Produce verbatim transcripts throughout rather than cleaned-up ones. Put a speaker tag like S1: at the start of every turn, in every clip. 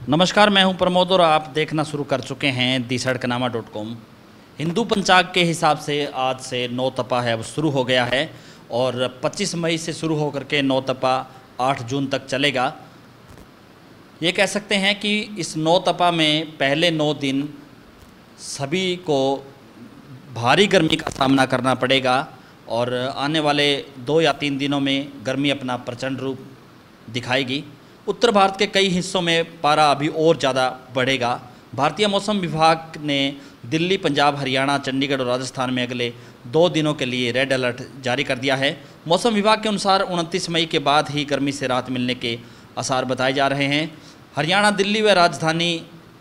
S1: नमस्कार, मैं हूं प्रमोद और आप देखना शुरू कर चुके हैं the Sadaknama dot com. Hindu पंचांग के हिसाब से आज से नौ तपा है वो शुरू हो गया है और पच्चीस मई से शुरू होकर के नौ तपा आठ जून तक चलेगा। ये कह सकते हैं कि इस नौ तपा में पहले नौ दिन सभी को भारी गर्मी का सामना करना पड़ेगा और आने वाले दो या तीन दिनों में गर्मी अपना प्रचंड रूप दिखाएगी। उत्तर भारत के कई हिस्सों में पारा अभी और ज़्यादा बढ़ेगा। भारतीय मौसम विभाग ने दिल्ली, पंजाब, हरियाणा, चंडीगढ़ और राजस्थान में अगले दो दिनों के लिए रेड अलर्ट जारी कर दिया है। मौसम विभाग के अनुसार उनतीस मई के बाद ही गर्मी से राहत मिलने के आसार बताए जा रहे हैं। हरियाणा, दिल्ली व राजधानी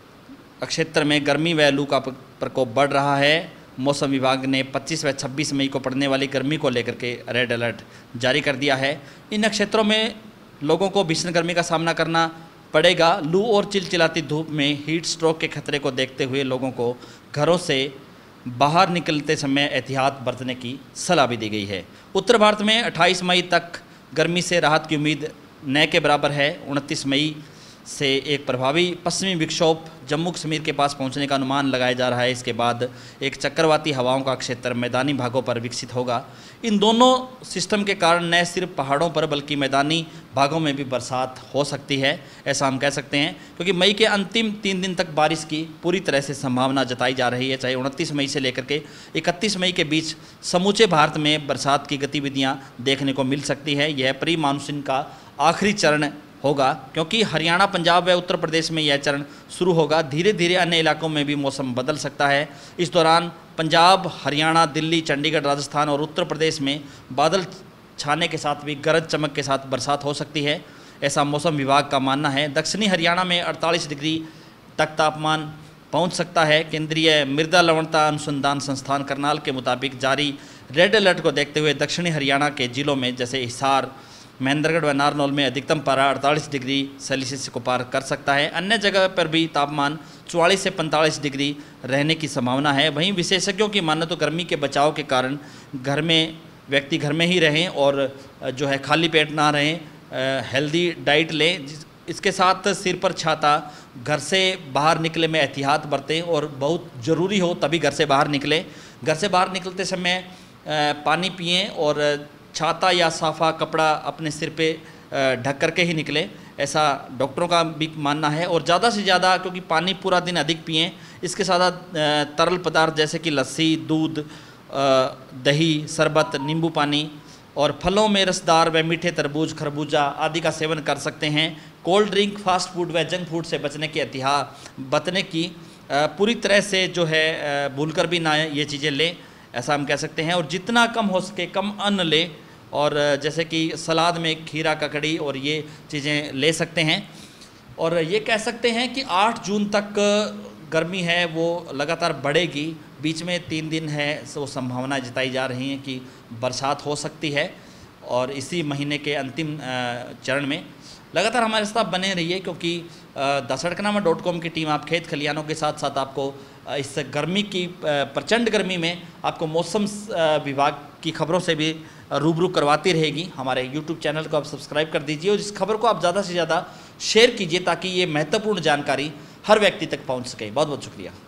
S1: क्षेत्र में गर्मी व लू का प्रकोप बढ़ रहा है। मौसम विभाग ने पच्चीस व छब्बीस मई को पड़ने वाली गर्मी को लेकर के रेड अलर्ट जारी कर दिया है। इन क्षेत्रों में लोगों को भीषण गर्मी का सामना करना पड़ेगा। लू और चिलचिलाती धूप में हीट स्ट्रोक के खतरे को देखते हुए लोगों को घरों से बाहर निकलते समय एहतियात बरतने की सलाह भी दी गई है। उत्तर भारत में अट्ठाईस मई तक गर्मी से राहत की उम्मीद न के बराबर है। उनतीस मई से एक प्रभावी पश्चिमी विक्षोभ जम्मू कश्मीर के पास पहुंचने का अनुमान लगाया जा रहा है। इसके बाद एक चक्रवाती हवाओं का क्षेत्र मैदानी भागों पर विकसित होगा। इन दोनों सिस्टम के कारण न सिर्फ पहाड़ों पर बल्कि मैदानी भागों में भी बरसात हो सकती है, ऐसा हम कह सकते हैं, क्योंकि मई के अंतिम तीन दिन तक बारिश की पूरी तरह से संभावना जताई जा रही है। चाहे उनतीस मई से लेकर के इकतीस मई के बीच समूचे भारत में बरसात की गतिविधियां देखने को मिल सकती है। यह प्री मानसून का आखिरी चरण होगा, क्योंकि हरियाणा, पंजाब व उत्तर प्रदेश में यह चरण शुरू होगा। धीरे धीरे अन्य इलाकों में भी मौसम बदल सकता है। इस दौरान पंजाब, हरियाणा, दिल्ली, चंडीगढ़, राजस्थान और उत्तर प्रदेश में बादल छाने के साथ भी गरज चमक के साथ बरसात हो सकती है, ऐसा मौसम विभाग का मानना है। दक्षिणी हरियाणा में अड़तालीस डिग्री तक तापमान पहुंच सकता है। केंद्रीय मृदा लवणता अनुसंधान संस्थान करनाल के मुताबिक जारी रेड अलर्ट को देखते हुए दक्षिणी हरियाणा के जिलों में जैसे हिसार, महेंद्रगढ़ व नारनौल में अधिकतम पारा अड़तालीस डिग्री सेल्सियस को पार कर सकता है। अन्य जगह पर भी तापमान चौवालीस से पैंतालीस डिग्री रहने की संभावना है। वहीं विशेषज्ञों की माने तो गर्मी के बचाव के कारण घर में व्यक्ति घर में ही रहें और जो है खाली पेट ना रहें, हेल्दी डाइट लें। इसके साथ सिर पर छाता, घर से बाहर निकले में एहतियात बरतें और बहुत ज़रूरी हो तभी घर से बाहर निकलें। घर से बाहर निकलते समय पानी पिएँ और छाता या साफ़ा कपड़ा अपने सिर पे ढक करके ही निकले, ऐसा डॉक्टरों का भी मानना है। और ज़्यादा से ज़्यादा क्योंकि पानी पूरा दिन अधिक पिएं। इसके साथ तरल पदार्थ जैसे कि लस्सी, दूध, दही, शरबत, नींबू पानी और फलों में रसदार व मीठे तरबूज, खरबूजा आदि का सेवन कर सकते हैं। कोल्ड ड्रिंक, फास्ट फूड व जंक फूड से बचने की एहतियात बचने की पूरी तरह से जो है भूलकर भी ना ये चीज़ें लें, ऐसा हम कह सकते हैं। और जितना कम हो सके कम अन्न लें, और जैसे कि सलाद में खीरा, ककड़ी और ये चीज़ें ले सकते हैं। और ये कह सकते हैं कि आठ जून तक गर्मी है वो लगातार बढ़ेगी। बीच में तीन दिन है वो संभावना जताई जा रही है कि बरसात हो सकती है। और इसी महीने के अंतिम चरण में लगातार हमारे साथ बने रहिए, क्योंकि द सड़कनामा डॉट कॉम की टीम आप खेत खलियानों के साथ साथ आपको इस गर्मी की प्रचंड गर्मी में आपको मौसम विभाग की खबरों से भी रूबरू करवाती रहेगी। हमारे यूट्यूब चैनल को आप सब्सक्राइब कर दीजिए और इस खबर को आप ज़्यादा से ज़्यादा शेयर कीजिए ताकि ये महत्वपूर्ण जानकारी हर व्यक्ति तक पहुंच सके। बहुत बहुत शुक्रिया।